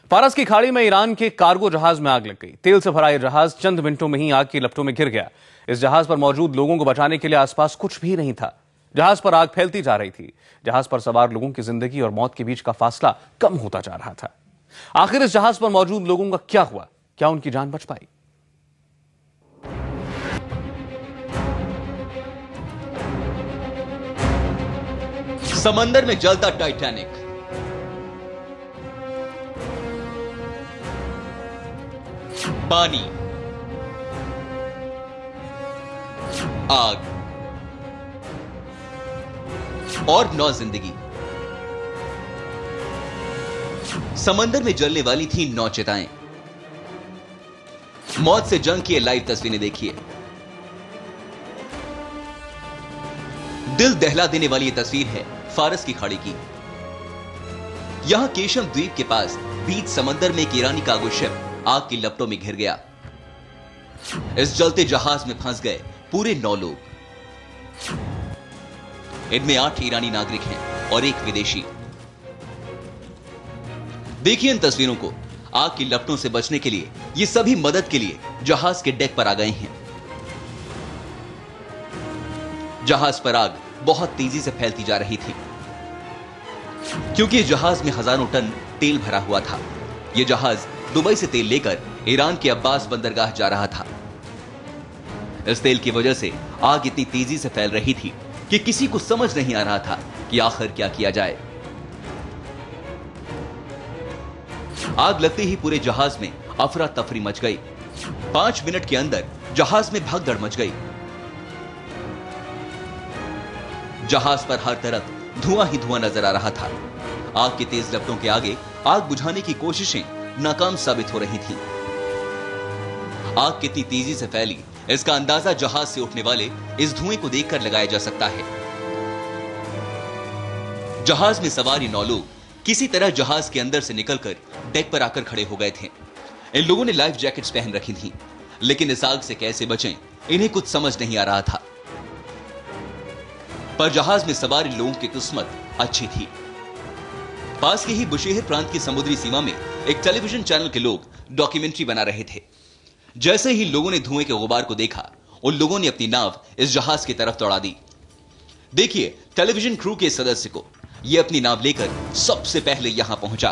फारस की खाड़ी में ईरान के कार्गो जहाज में आग लग गई। तेल से भरा यह जहाज चंद मिनटों में ही आग की लपटों में घिर गया। इस जहाज पर मौजूद लोगों को बचाने के लिए आसपास कुछ भी नहीं था। जहाज पर आग फैलती जा रही थी। जहाज पर सवार लोगों की जिंदगी और मौत के बीच का फासला कम होता जा रहा था। आखिर इस जहाज पर मौजूद लोगों का क्या हुआ? क्या उनकी जान बच पाई? समंदर में जलता टाइटैनिक, पानी, आग और नौ जिंदगी। समंदर में जलने वाली थी 9 चिताएं। मौत से जंग की लाइव तस्वीरें देखिए। दिल दहला देने वाली यह तस्वीर है फारस की खाड़ी की। यहां केशम द्वीप के पास बीच समंदर में एक ईरानी कार्गो शिप आग की लपटों में घिर गया। इस जलते जहाज में फंस गए पूरे 9 लोग। इनमें 8 ईरानी नागरिक हैं और 1 विदेशी। देखिए इन तस्वीरों को। आग की लपटों से बचने के लिए ये सभी मदद के लिए जहाज के डेक पर आ गए हैं। जहाज पर आग बहुत तेजी से फैलती जा रही थी क्योंकि जहाज में हजारों टन तेल भरा हुआ था। यह जहाज दुबई से तेल लेकर ईरान के अब्बास बंदरगाह जा रहा था। इस तेल की वजह से आग इतनी तेजी से फैल रही थी कि किसी को समझ नहीं आ रहा था कि आखिर क्या किया जाए। आग लगते ही पूरे जहाज में अफरा तफरी मच गई। 5 मिनट के अंदर जहाज में भगदड़ मच गई। जहाज पर हर तरफ धुआं ही धुआं नजर आ रहा था। आग की तेज लपटों के आगे आग बुझाने की कोशिशें नाकाम साबित हो रही थी। आग कितनी तेजी से फैली इसका अंदाजा जहाज से उठने वाले इस धुएं को देखकर लगाया जा सकता है। जहाज में सवार 9 लोग किसी तरह जहाज के अंदर से निकलकर डेक पर आकर खड़े हो गए थे। इन लोगों ने लाइफ जैकेट्स पहन रखी थी, लेकिन इस आग से कैसे बचें इन्हें कुछ समझ नहीं आ रहा था। पर जहाज में सवार लोगों की किस्मत अच्छी थी। पास के ही बुशेहर प्रांत की समुद्री सीमा में एक टेलीविजन चैनल के लोग डॉक्यूमेंट्री बना रहे थे। जैसे ही लोगों ने धुएं के गुबार को देखा, उन लोगों ने अपनी नाव इस जहाज की तरफ दौड़ा दी। देखिए टेलीविजन क्रू के सदस्य को, यह अपनी नाव लेकर सबसे पहले यहां पहुंचा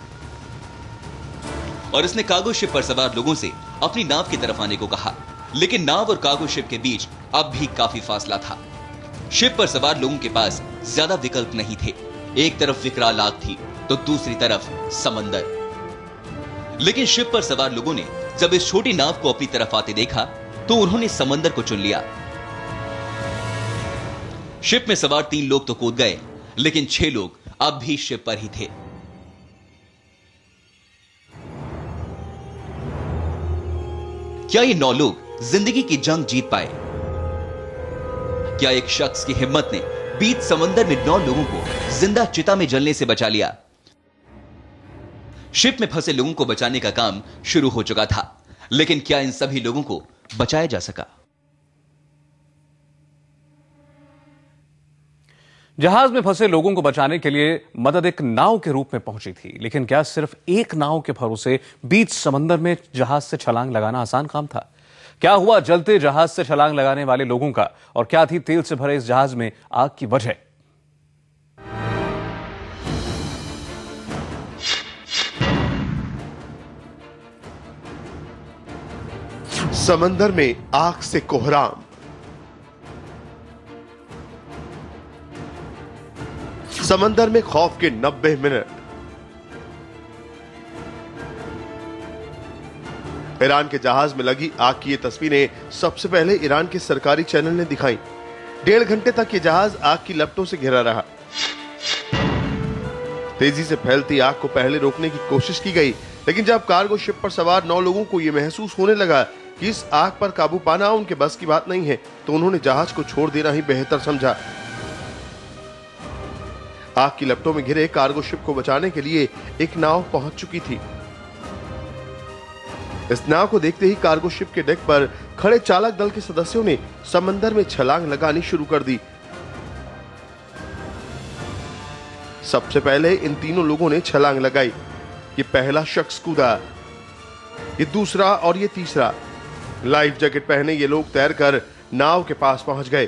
और इसने कार्गो शिप पर सवार लोगों से अपनी नाव की तरफ आने को कहा। लेकिन नाव और कार्गो शिप के बीच अब भी काफी फासला था। शिप पर सवार लोगों के पास ज्यादा विकल्प नहीं थे। एक तरफ विकराल आग थी तो दूसरी तरफ समंदर। लेकिन शिप पर सवार लोगों ने जब इस छोटी नाव को अपनी तरफ आते देखा तो उन्होंने समंदर को चुन लिया। शिप में सवार 3 लोग तो कूद गए, लेकिन 6 लोग अब भी शिप पर ही थे। क्या ये 9 लोग जिंदगी की जंग जीत पाए? क्या एक शख्स की हिम्मत ने बीच समंदर में 9 लोगों को जिंदा चिता में जलने से बचा लिया? शिप में फंसे लोगों को बचाने का काम शुरू हो चुका था, लेकिन क्या इन सभी लोगों को बचाया जा सका? जहाज में फंसे लोगों को बचाने के लिए मदद एक नाव के रूप में पहुंची थी, लेकिन क्या सिर्फ एक नाव के भरोसे बीच समंदर में जहाज से छलांग लगाना आसान काम था? क्या हुआ जलते जहाज से छलांग लगाने वाले लोगों का, और क्या थी तेल से भरे इस जहाज में आग की वजह? समंदर में आग से कोहराम। समंदर में खौफ के 90 मिनट। ईरान के जहाज में लगी आग की ये तस्वीरें सबसे पहले ईरान के सरकारी चैनल ने दिखाई। 1.5 घंटे तक ये जहाज आग की लपटों से घिरा रहा। तेजी से फैलती आग को पहले रोकने की कोशिश की गई, लेकिन जब कार्गो शिप पर सवार 9 लोगों को यह महसूस होने लगा कि इस आग पर काबू पाना उनके बस की बात नहीं है, तो उन्होंने जहाज को छोड़ देना ही बेहतर समझा। आग की लपटों में घिरे कार्गो शिप को बचाने के लिए एक नाव पहुंच चुकी थी। इस नाव को देखते ही कार्गो शिप के डेक पर खड़े चालक दल के सदस्यों ने समंदर में छलांग लगानी शुरू कर दी। सबसे पहले इन तीनों लोगों ने छलांग लगाई। ये पहला शख्स कूदा, ये दूसरा और ये तीसरा। लाइफ जैकेट पहने ये लोग तैरकर नाव के पास पहुंच गए।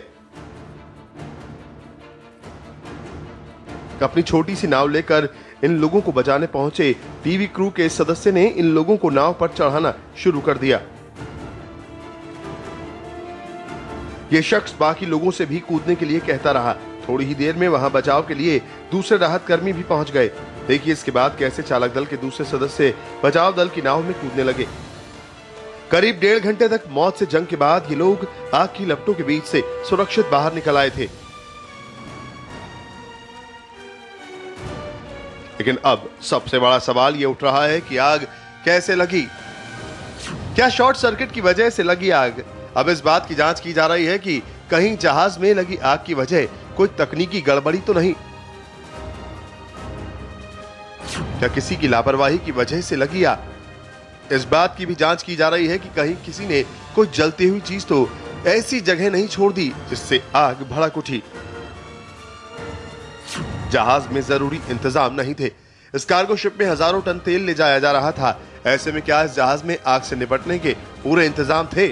अपनी छोटी सी नाव लेकर इन लोगों को बचाने पहुंचे टीवी क्रू के सदस्य ने इन लोगों को नाव पर चढ़ाना शुरू कर दिया। ये शख्स बाकी लोगों से भी कूदने के लिए कहता रहा। थोड़ी ही देर में वहां बचाव के लिए दूसरे राहत कर्मी भी पहुंच गए। देखिए इसके बाद कैसे चालक दल के दूसरे सदस्य बचाव दल की नाव में कूदने लगे। करीब 1.5 घंटे तक मौत से जंग के बाद ये लोग आग की लपटों के बीच से सुरक्षित बाहर निकल आए थे। लेकिन अब सबसे बड़ा सवाल ये उठ रहा है कि आग कैसे लगी? क्या शॉर्ट सर्किट की वजह से लगी आग? अब इस बात की जांच की जा रही है कि कहीं जहाज में लगी आग की वजह कोई तकनीकी गड़बड़ी तो नहीं, क्या किसी की लापरवाही की वजह से लगी आग? इस बात की भी जांच की जा रही है कि कहीं किसी ने कोई जलती हुई चीज तो ऐसी जगह नहीं छोड़ दी जिससे आग भड़क उठी। जहाज में जरूरी इंतजाम नहीं थे। इस कार्गो शिप में हजारों टन तेल ले जाया जा रहा था। ऐसे में क्या इस जहाज में आग से निपटने के पूरे इंतजाम थे?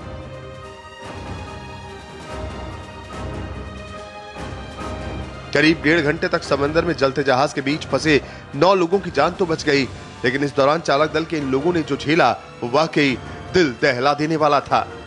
करीब 1.5 घंटे तक समंदर में जलते जहाज के बीच फंसे 9 लोगों की जान तो बच गई, लेकिन इस दौरान चालक दल के इन लोगों ने जो झेला वो वाकई दिल दहला देने वाला था।